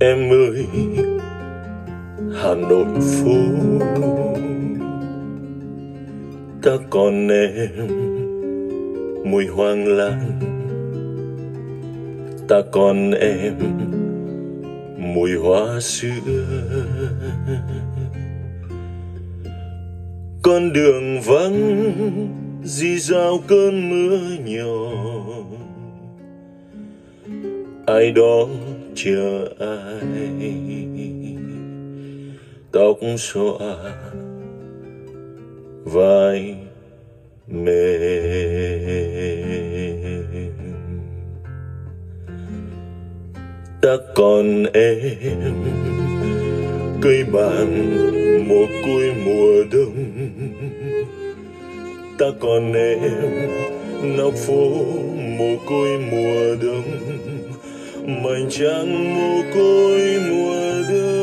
Em ơi, Hà Nội phố, ta còn em mùi hoang lan, ta còn em mùi hoa sữa. Con đường vắng rì rào cơn mưa nhỏ, ai đó chờ ai, tóc xõa vai mềm. Ta còn em cây bàng mùa cuối mùa đông, ta còn em nóc phố mùa côi mùa đông, mảnh trăng mùa côi mùa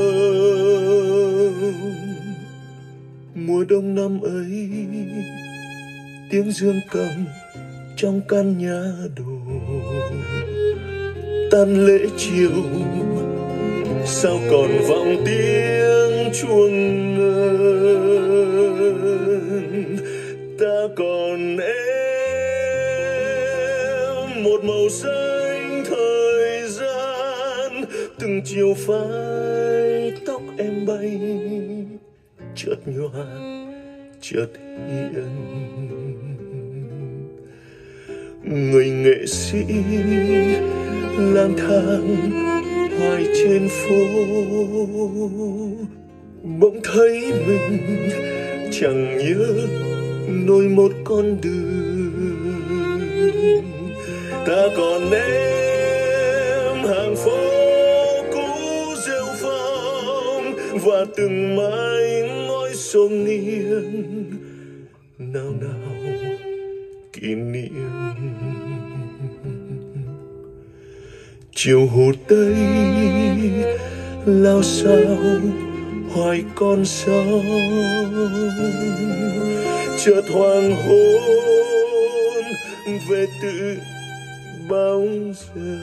đông. Mùa đông năm ấy tiếng dương cầm trong căn nhà đồ, tan lễ chiều sao còn vọng tiếng chuông ngân. Ta còn em một màu xanh thời gian, từng chiều phai tóc em bay chợt nhòa chợt hiền. Người nghệ sĩ lang thang hoài trên phố, bỗng thấy mình chẳng nhớ nổi một con đường. Ta còn em hàng phố cũ rêu phong và từng mái ngói xôn niên, nào nào kỷ niệm. Chiều Hồ Tây lao sao hoài con sông, chợt hoàng hôn về từ bao giờ.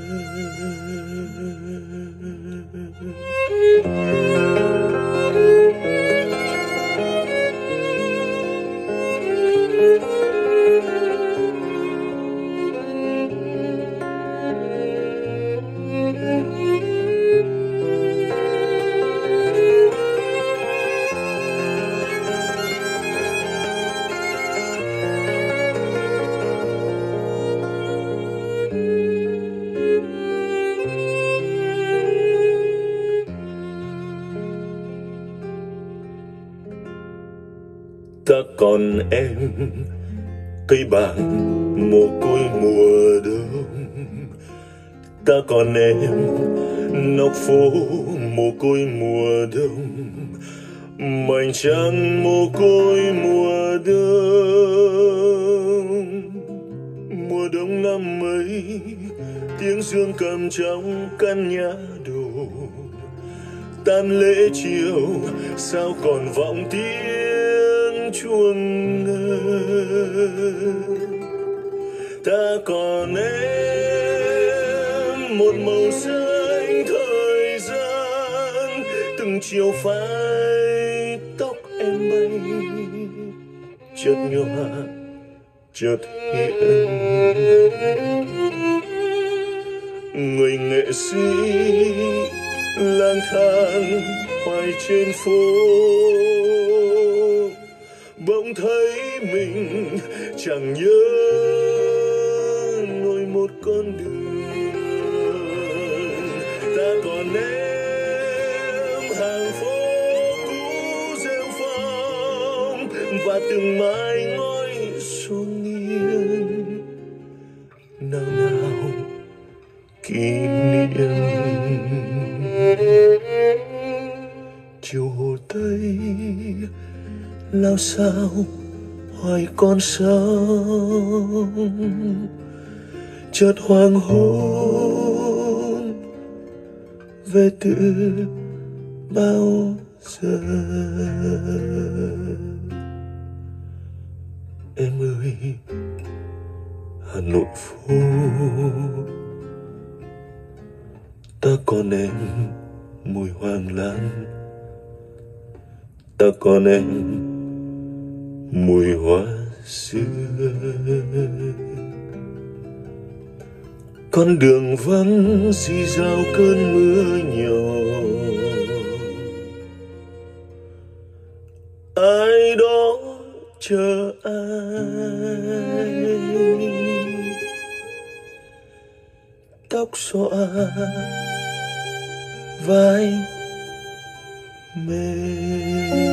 Ta còn em cây bàng mùa côi mùa đông, ta còn em nóc phố mùa côi mùa đông, mảnh trăng mùa côi mùa đông. Mùa đông năm ấy tiếng dương cầm trong căn nhà đồ, tan lễ chiều sao còn vọng tiếng chuông ngân. Ta còn em một màu xanh thời gian, từng chiều phai tóc em bay chợt nhòa chợt hiền. Người nghệ sĩ lang thang hoài trên phố, bỗng thấy mình chẳng nhớ nổi một con đường. Ta còn em hàng phố cũ rêu phong và từng mái ngói xôn nghiêng, nào nào kỷ niệm. Chiều Hồ Tây lao sao hoài con sông, chợt hoàng hôn về từ bao giờ. Em ơi, Hà Nội phố, Ta còn em mùi hoàng lan, ta còn em mùi hoa xưa. Con đường vắng rì rào cơn mưa nhỏ, ai đó chờ ai. Tóc xõa vai mềm.